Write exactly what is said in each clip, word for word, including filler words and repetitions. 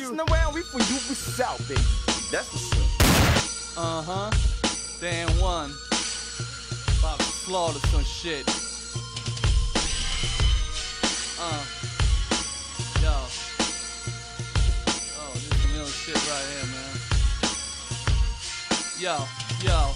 messing around, we for you, we out, baby. That's what's up. Uh-huh. Dan one. About to slaughter some shit. Uh. Yo. Oh, this is some ill shit right here, man. Yo, yo.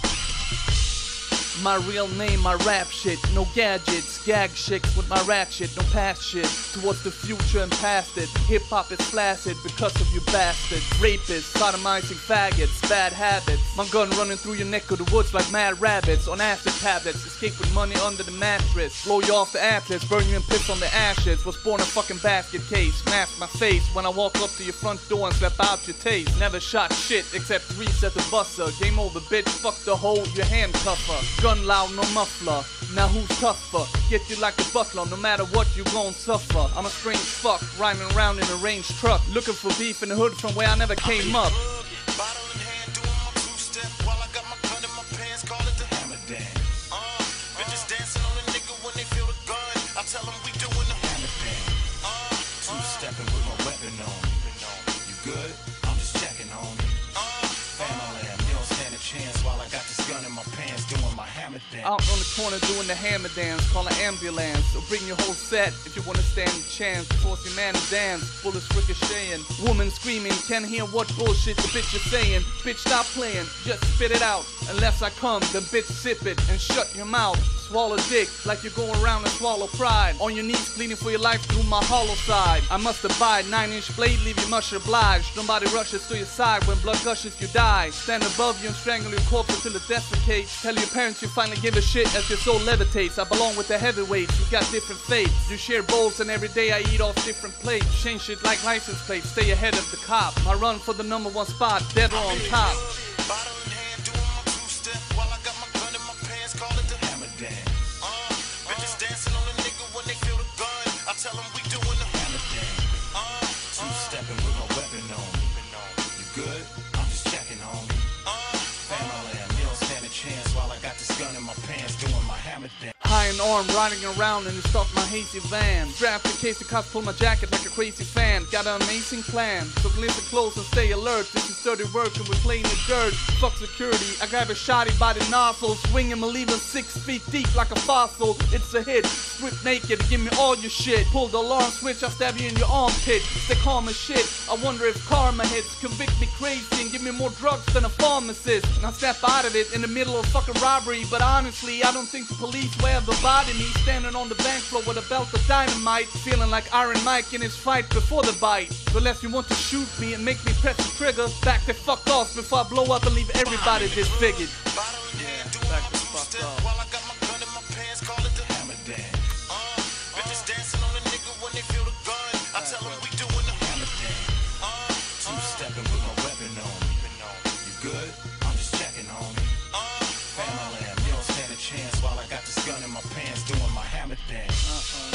My real name, my rap shit, no gadgets, gag chicks with my rap shit, no past shit, towards the future and past it. Hip-hop is flaccid because of you bastards, rapists, sodomizing faggots, bad habits. My gun running through your neck of the woods like mad rabbits, on acid tablets, escape with money under the mattress, blow you off the atlas, burn you and piss on the ashes. Was born a fucking basket case, mask my face when I walk up to your front door and slap out your taste. Never shot shit except three sets of buster, game over bitch, fuck the hoe, your handcuffer. Gun loud, no muffler. Now who's tougher? Get you like a butler, no matter what you gon' suffer. I'm a strange fuck, rhyming around in a range truck, looking for beef in the hood from where I never came up. Bottle in hand, doing my two-step while I got my gun in my pants, call it the hammer dance. Uh, bitches dancing on a nigga when they feel the gun. I tell them we doing the hammer dance. Uh, two-stepping with my weapon on me. You good? I'm just checking on me. Uh, family, you don't stand a chance while I got this gun in my pants, doing my hammer dance. Out on the corner doing the hammer dance, call an ambulance, or bring your whole set if you wanna stand a chance. Force your man to dance, bullets ricocheting, woman screaming, can't hear what bullshit the bitch is saying. Bitch, stop playing, just spit it out. Unless I come, then bitch sip it and shut your mouth. Swallow dick like you're going around and swallow pride. On your knees pleading for your life through my hollow side. I must abide, nine inch blade leave you much obliged. Nobody rushes to your side, when blood gushes you die. Stand above you and strangle your corpse until it defecates. Tell your parents you finally give a shit as your soul levitates. I belong with the heavyweights, we got different fates. You share bowls and every day I eat off different plates. Change shit like license plates, stay ahead of the cop. I run for the number one spot, dead or on top. Bottle in hand, doing my two-step while I got my gun in my pants, call it the hammer dance. Uh, bitches dancing on a nigga when they feel the gun. I tell them we doing the hammer dance. Uh, two-stepping with my weapon on me. You good? I'm just checking on me. Uh, family, you don't stand a chance while I got this gun in my pants, doing my hammer dance. High and armed, riding around and it stopped my hazy van. Strapped in case the cops pull my jacket like a crazy fan. Got an amazing plan, so listen close and stay alert. This is sturdy work and we're playing the dirt. Fuck security, I grab a shotty by the nozzle, swing him and leave him six feet deep like a fossil. It's a hit, strip naked, give me all your shit. Pull the alarm switch, I'll stab you in your armpit. Stay calm as shit, I wonder if karma hits. Convict me crazy and give me more drugs than a pharmacist. And I step out of it in the middle of fucking robbery. But honestly, I don't think the police will ever body me. Standing on the bank floor with a belt of dynamite, feeling like Iron Mike in his fight before the bite. So unless you want to shoot me and make me press the trigger, back the fuck off before I blow up and leave everybody disfigured. Yeah, back the fuck off. While I got my gun in my pants, call it the hammer dance. Uh, bitches dancing on a nigga when they feel the gun. I tell them we doing the hammer dance. Uh, two-stepping with my weapon on me. You good? I'm just checking on me. Uh, family, you don't stand a chance while I got this gun in my pants, doing my hammer dance. Uh-uh.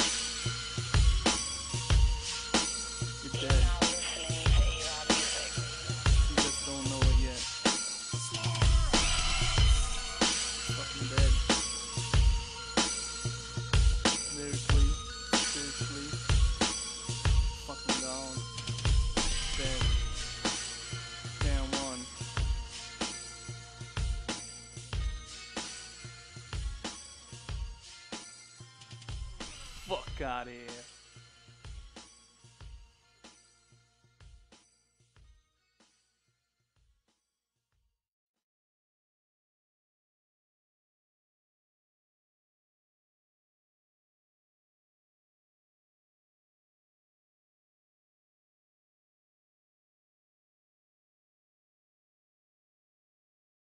You're dead. You just don't know it yet. Fucking dead. Lyrically, spiritually, fucking gone. Dead. Damn one. Fuck out of here.